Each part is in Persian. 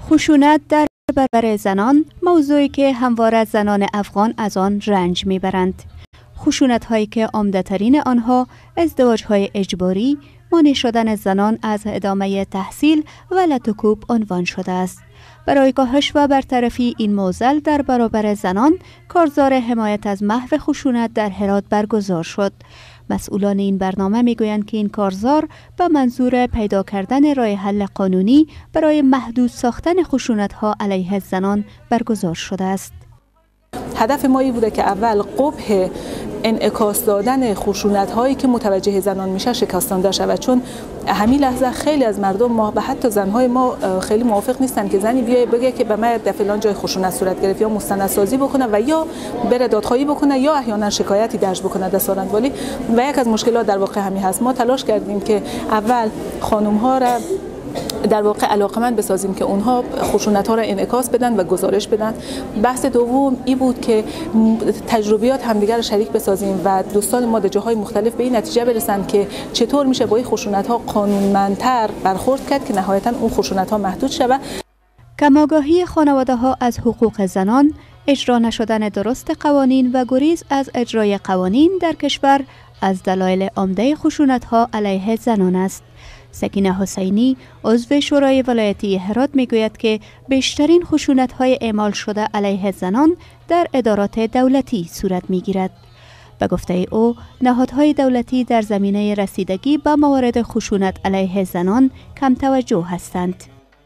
خشونت در برابر زنان موضوعی که همواره زنان افغان از آن رنج میبرند. خشونت هایی که عمده ترین آنها ازدواج های اجباری، مانع شدن زنان از ادامه تحصیل و لط و کوب عنوان شده است. برای کاهش و برطرفی این معضل در برابر زنان، کارزار حمایت از محو خشونت در هرات برگزار شد. مسئولان این برنامه میگویند که این کارزار به منظور پیدا کردن راه حل قانونی برای محدود ساختن خشونت‌ها علیه زنان برگزار شده است. هدف ما این بوده که اول قبح انعکاس دادن خشونت هایی که متوجه زنان میشه شکستانده شود، چون همین لحظه خیلی از مردم ما و حتی زنهای ما خیلی موافق نیستن که زنی بیای بگه که به من در فلان جای خشونت صورت گرفت، یا مستندسازی بکنه و یا بره دادخواهی بکنه یا احیانا شکایتی درج بکنه در سالن‌والی. و یک از مشکلات در واقع همین هست. ما تلاش کردیم که اول خانم ها را در واقع علاقمند بسازیم که اونها خشونت ها را انعکاس بدن و گزارش بدن. بحث دوم این بود که تجربیات همدیگر را شریک بسازیم و دوستان ما در جاهای مختلف به این نتیجه برسند که چطور میشه با این خشونت ها قانونمندتر برخورد کرد که نهایتا اون خشونت ها محدود شود. کم‌آگاهی خانواده ها از حقوق زنان، اجرا نشدن درست قوانین و گریز از اجرای قوانین در کشور از دلایل عمده خشونت ها علیه زنان است. سکینه حسینی، عضو شورای ولایتی هرات میگوید که بیشترین خشونت‌های اعمال شده علیه زنان در ادارات دولتی صورت میگیرد. به گفته او، نهادهای دولتی در زمینه رسیدگی به موارد خشونت علیه زنان کم توجه هستند.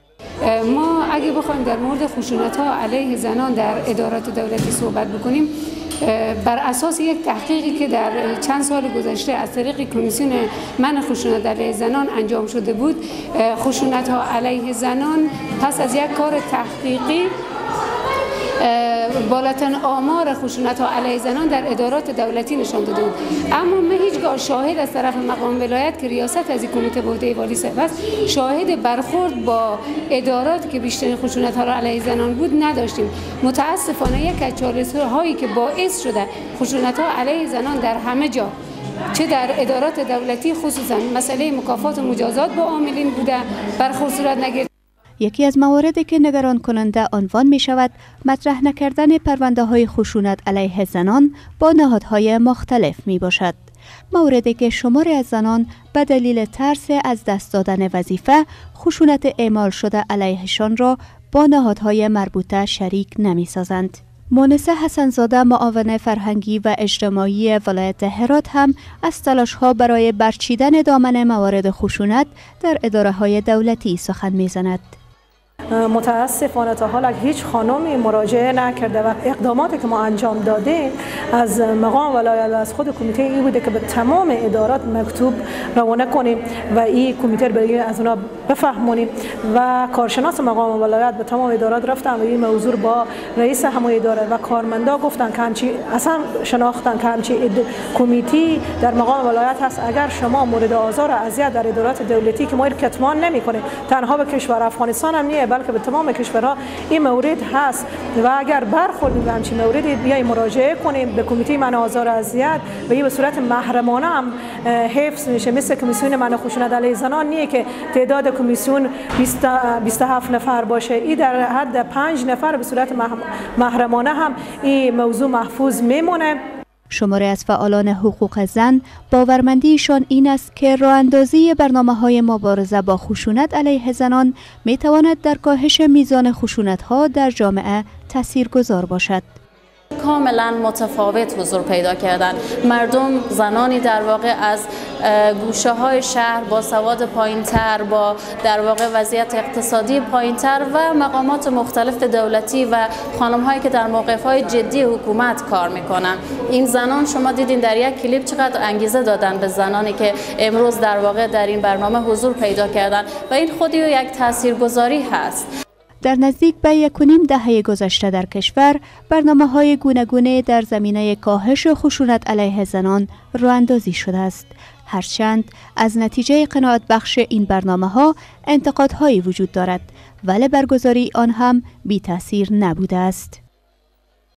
ما اگه بخوایم در مورد خشونت‌ها علیه زنان در ادارات دولتی صحبت بکنیم، بر اساس یک تحقیقی که در چند سال گذشته از طریق کمیسیون منع خشونت علیه زنان انجام شده بود، خشونت‌ها علیه زنان پس از یک کار تحقیقی بالاترین آمار خشونت‌ها علیه زنان در ادارات دولتی نشان داده بود. اما ما هیچگاه شاهد از طرف مقام ولایت که ریاست از این کمیته به عهده والی صاحب است، شاهد برخورد با ادارات که بیشترین خشونت‌ها را علیه زنان بود نداشتیم. متاسفانه یک از چالش‌هایی که باعث شده خشونت‌ها علیه زنان در همه جا، چه در ادارات دولتی خصوصا مسئله مکافات و مجازات با عاملین بوده، برخورد صورت نگرفت. یکی از مواردی که نگران کننده عنوان می شود مطرح نکردن پرونده های خشونت علیه زنان با نهادهای مختلف می باشد. موردی که شماری از زنان به دلیل ترس از دست دادن وظیفه خشونت اعمال شده علیهشان را با نهادهای مربوطه شریک نمی سازند. مونسه حسنزاده، معاون فرهنگی و اجتماعی ولایت هرات، هم از تلاش‌ها برای برچیدن دامن موارد خشونت در اداره‌های دولتی سخن می‌زند. متاسفانه تا حالا هیچ خانمی مراجعه نکرده و اقداماتی که ما انجام دادیم از مقام ولایت و از خود کمیته این بوده که به تمام ادارات مکتوب روانه کنیم و این کمیته رو از اونا بفهمونیم و کارشناس مقام ولایت به تمام ادارات رفتن و این موضوع با رئیس همه اداره و کارمندا گفتن که همچی اصلا شناختن که همچی کمیته در مقام ولایت هست. اگر شما مورد آزار و اذیت در ادارات دولتی که ما کتمان نمی‌کنیم، تنها به کشور افغانستان هم نیست بلکه به تمام کشورها این مورد هست و اگر برخوردیم به همچین موردی بیایم مراجعه کنیم به کمیته منع آزار و اذیت و این به صورت محرمانه هم حفظ میشه. مثل کمیسیون منع خشونت علیه زنان نیه که تعداد کمیسیون 27 نفر باشه، این در حد 5 نفر به صورت محرمانه هم این موضوع محفوظ میمونه. شماری از فعالان حقوق زن باورمندیشان این است که راه‌اندازی برنامه‌های مبارزه با خشونت علیه زنان می‌تواند در کاهش میزان خشونت‌ها در جامعه تاثیرگذار باشد. کاملا متفاوت حضور پیدا کردن. مردم، زنانی در واقع از گوشه های شهر با سواد پایینتر، با در واقع وضعیت اقتصادی پایینتر و مقامات مختلف دولتی و خانم هایی که در موقف های جدی حکومت کار میکنن. این زنان شما دیدین در یک کلیپ چقدر انگیزه دادن به زنانی که امروز در واقع در این برنامه حضور پیدا کردن و این خودی یک تاثیرگذاری هست. در نزدیک به 1.5 دهه گذشته در کشور برنامه‌های گوناگون در زمینه کاهش خشونت علیه زنان راه‌اندازی شده است. هرچند از نتیجه قناعت بخش این برنامه‌ها انتقادهایی وجود دارد، ولی برگزاری آن هم بی تأثیر نبوده است.